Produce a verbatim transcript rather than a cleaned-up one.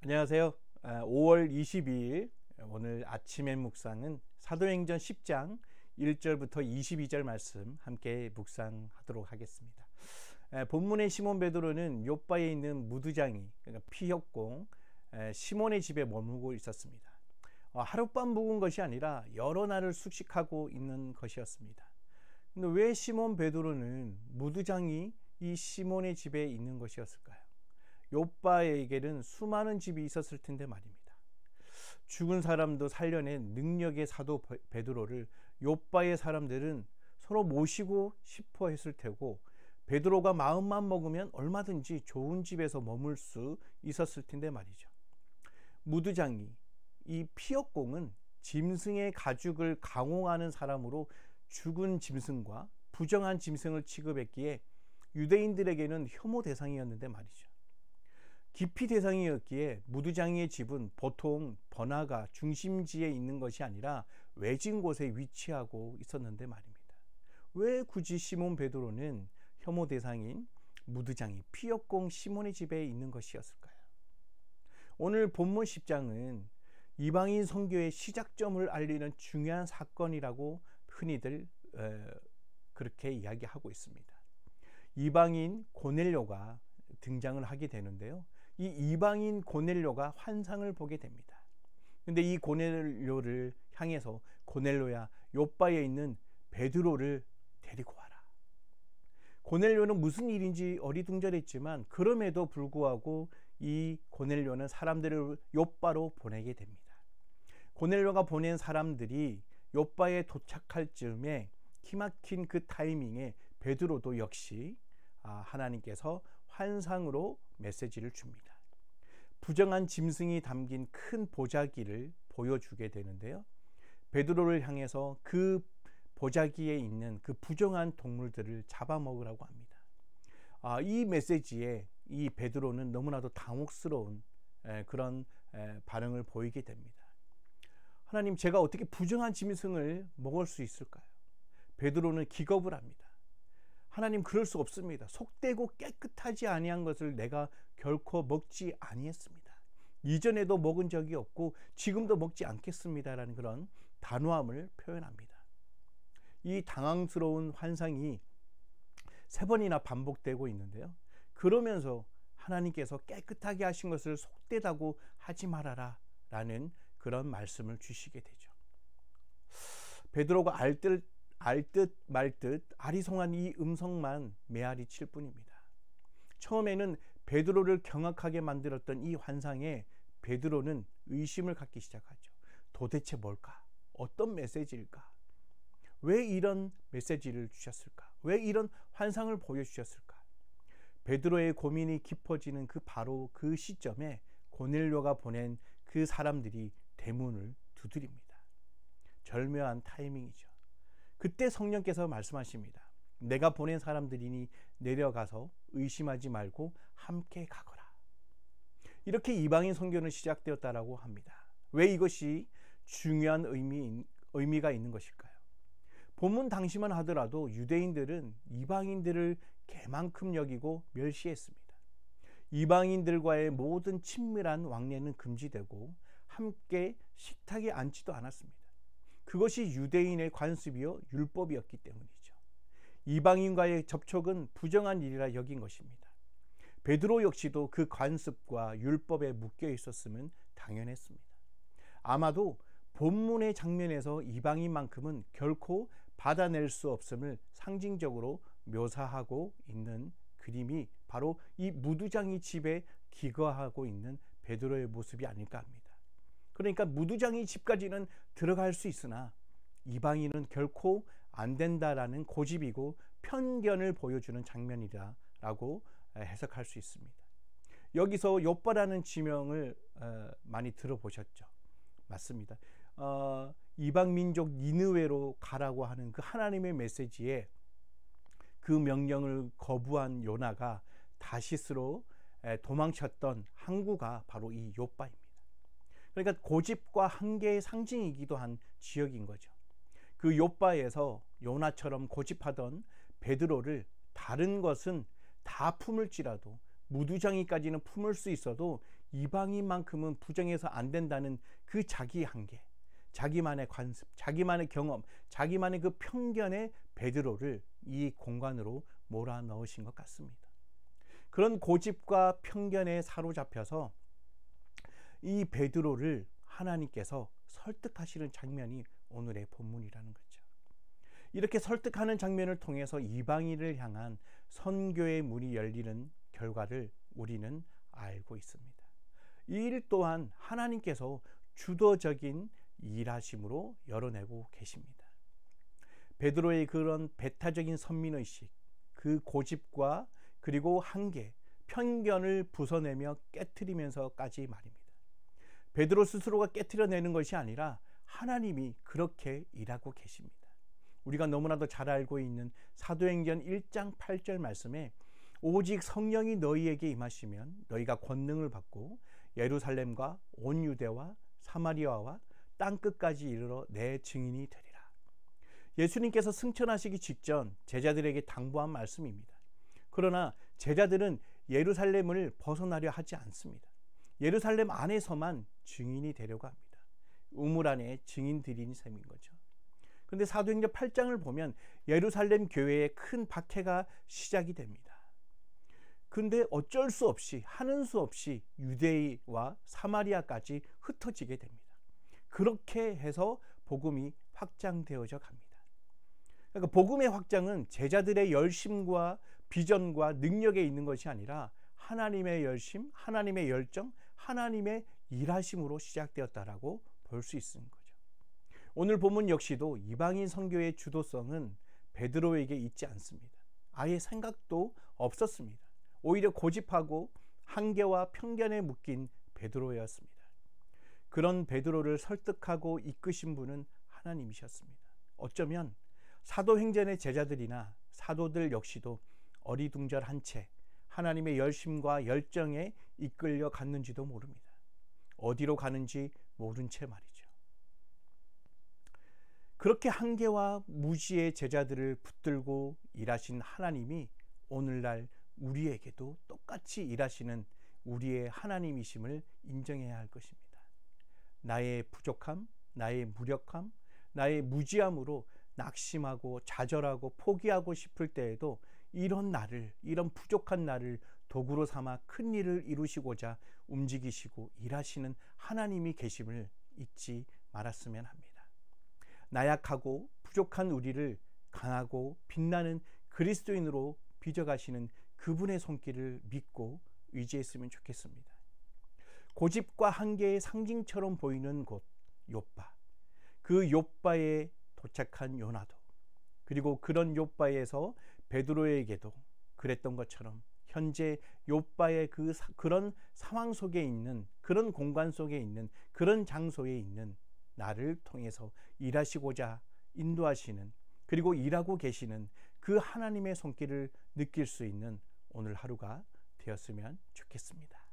안녕하세요. 오월 이십이일 오늘 아침의 묵상은 사도행전 십 장 일 절부터 이십이 절 말씀 함께 묵상하도록 하겠습니다. 본문의 시몬 베드로는 욥바에 있는 무두장이, 그러니까 피협공 시몬의 집에 머물고 있었습니다. 하룻밤 묵은 것이 아니라 여러 날을 숙식하고 있는 것이었습니다. 근데 왜 시몬 베드로는 무두장이 이 시몬의 집에 있는 것이었을까요? 욥바에게는 수많은 집이 있었을 텐데 말입니다. 죽은 사람도 살려낸 능력의 사도 베드로를 욥바의 사람들은 서로 모시고 싶어 했을 테고, 베드로가 마음만 먹으면 얼마든지 좋은 집에서 머물 수 있었을 텐데 말이죠. 무두장이, 이 피역공은 짐승의 가죽을 강용하는 사람으로 죽은 짐승과 부정한 짐승을 취급했기에 유대인들에게는 혐오 대상이었는데 말이죠. 기피 대상이었기에 무두장이의 집은 보통 번화가 중심지에 있는 것이 아니라 외진 곳에 위치하고 있었는데 말입니다. 왜 굳이 시몬 베드로는 혐오 대상인 무두장이 피역공 시몬의 집에 있는 것이었을까요? 오늘 본문 십 장은 이방인 선교의 시작점을 알리는 중요한 사건이라고 흔히들 에, 그렇게 이야기하고 있습니다. 이방인 고넬료가 등장을 하게 되는데요. 이 이방인 고넬료가 환상을 보게 됩니다. 근데 이 고넬료를 향해서 고넬료야, 욥바에 있는 베드로를 데리고 와라. 고넬료는 무슨 일인지 어리둥절했지만 그럼에도 불구하고 이 고넬료는 사람들을 욥바로 보내게 됩니다. 고넬료가 보낸 사람들이 욥바에 도착할 즈음에 기막힌 그 타이밍에 베드로도 역시 하나님께서 환상으로 메시지를 줍니다. 부정한 짐승이 담긴 큰 보자기를 보여주게 되는데요. 베드로를 향해서 그 보자기에 있는 그 부정한 동물들을 잡아먹으라고 합니다. 아, 이 메시지에 이 베드로는 너무나도 당혹스러운 에, 그런 에, 반응을 보이게 됩니다. 하나님, 제가 어떻게 부정한 짐승을 먹을 수 있을까요? 베드로는 기겁을 합니다. 하나님, 그럴 수 없습니다. 속되고 깨끗하지 아니한 것을 내가 결코 먹지 아니했습니다. 이전에도 먹은 적이 없고 지금도 먹지 않겠습니다라는 그런 단호함을 표현합니다. 이 당황스러운 환상이 세 번이나 반복되고 있는데요. 그러면서 하나님께서 깨끗하게 하신 것을 속되다고 하지 말아라 라는 그런 말씀을 주시게 되죠. 베드로가 알뜰 알듯 말듯 아리송한 이 음성만 메아리 칠 뿐입니다. 처음에는 베드로를 경악하게 만들었던 이 환상에 베드로는 의심을 갖기 시작하죠. 도대체 뭘까? 어떤 메시지일까? 왜 이런 메시지를 주셨을까? 왜 이런 환상을 보여주셨을까? 베드로의 고민이 깊어지는 그 바로 그 시점에 고넬료가 보낸 그 사람들이 대문을 두드립니다. 절묘한 타이밍이죠. 그때 성령께서 말씀하십니다. 내가 보낸 사람들이니 내려가서 의심하지 말고 함께 가거라. 이렇게 이방인 선교는 시작되었다라고 합니다. 왜 이것이 중요한 의미, 의미가 있는 것일까요? 본문 당시만 하더라도 유대인들은 이방인들을 개만큼 여기고 멸시했습니다. 이방인들과의 모든 친밀한 왕래는 금지되고 함께 식탁에 앉지도 않았습니다. 그것이 유대인의 관습이요 율법이었기 때문이죠. 이방인과의 접촉은 부정한 일이라 여긴 것입니다. 베드로 역시도 그 관습과 율법에 묶여 있었으면 당연했습니다. 아마도 본문의 장면에서 이방인만큼은 결코 받아낼 수 없음을 상징적으로 묘사하고 있는 그림이 바로 이 무두장이 집에 기거하고 있는 베드로의 모습이 아닐까 합니다. 그러니까 무두장이 집까지는 들어갈 수 있으나 이방인은 결코 안 된다라는 고집이고 편견을 보여주는 장면이다라고 해석할 수 있습니다. 여기서 욥바라는 지명을 많이 들어보셨죠? 맞습니다. 어, 이방 민족 니느웨로 가라고 하는 그 하나님의 메시지에 그 명령을 거부한 요나가 다시스로 도망쳤던 항구가 바로 이 욥바입니다. 그러니까 고집과 한계의 상징이기도 한 지역인 거죠. 그 욥바에서 요나처럼 고집하던 베드로를 다른 것은 다 품을지라도 무두장이까지는 품을 수 있어도 이방인만큼은 부정해서 안 된다는 그 자기 한계, 자기만의 관습, 자기만의 경험, 자기만의 그 편견의 베드로를 이 공간으로 몰아넣으신 것 같습니다. 그런 고집과 편견에 사로잡혀서 이 베드로를 하나님께서 설득하시는 장면이 오늘의 본문이라는 거죠. 이렇게 설득하는 장면을 통해서 이방인을 향한 선교의 문이 열리는 결과를 우리는 알고 있습니다. 이 일 또한 하나님께서 주도적인 일하심으로 열어내고 계십니다. 베드로의 그런 배타적인 선민의식, 그 고집과 그리고 한계, 편견을 부숴내며 깨트리면서까지 말입니다. 베드로 스스로가 깨트려내는 것이 아니라 하나님이 그렇게 일하고 계십니다. 우리가 너무나도 잘 알고 있는 사도행전 일 장 팔 절 말씀에 오직 성령이 너희에게 임하시면 너희가 권능을 받고 예루살렘과 온 유대와 사마리아와 땅끝까지 이르러 내 증인이 되리라. 예수님께서 승천하시기 직전 제자들에게 당부한 말씀입니다. 그러나 제자들은 예루살렘을 벗어나려 하지 않습니다. 예루살렘 안에서만 증인이 되려고 합니다. 우물 안에 증인들인 셈인 거죠. 그런데 사도행전 팔 장을 보면 예루살렘 교회에 큰 박해가 시작이 됩니다. 근데 어쩔 수 없이 하는 수 없이 유대와 사마리아까지 흩어지게 됩니다. 그렇게 해서 복음이 확장되어져 갑니다. 그러니까 복음의 확장은 제자들의 열심과 비전과 능력에 있는 것이 아니라 하나님의 열심, 하나님의 열정, 하나님의 일하심으로 시작되었다라고 볼 수 있는 거죠. 오늘 본문 역시도 이방인 선교의 주도성은 베드로에게 있지 않습니다. 아예 생각도 없었습니다. 오히려 고집하고 한계와 편견에 묶인 베드로였습니다. 그런 베드로를 설득하고 이끄신 분은 하나님이셨습니다. 어쩌면 사도행전의 제자들이나 사도들 역시도 어리둥절한 채 하나님의 열심과 열정에 이끌려 갔는지도 모릅니다. 어디로 가는지 모른 채 말이죠. 그렇게 한계와 무지의 제자들을 붙들고 일하신 하나님이 오늘날 우리에게도 똑같이 일하시는 우리의 하나님이심을 인정해야 할 것입니다. 나의 부족함, 나의 무력함, 나의 무지함으로 낙심하고 좌절하고 포기하고 싶을 때에도 이런 나를, 이런 부족한 나를 도구로 삼아 큰 일을 이루시고자 움직이시고 일하시는 하나님이 계심을 잊지 말았으면 합니다. 나약하고 부족한 우리를 강하고 빛나는 그리스도인으로 빚어가시는 그분의 손길을 믿고 의지했으면 좋겠습니다. 고집과 한계의 상징처럼 보이는 곳 욥바, 그 욥바에 도착한 요나도, 그리고 그런 욥바에서 베드로에게도 그랬던 것처럼 현재 욥바의 그 사, 그런 상황 속에 있는, 그런 공간 속에 있는, 그런 장소에 있는 나를 통해서 일하시고자 인도하시는, 그리고 일하고 계시는 그 하나님의 손길을 느낄 수 있는 오늘 하루가 되었으면 좋겠습니다.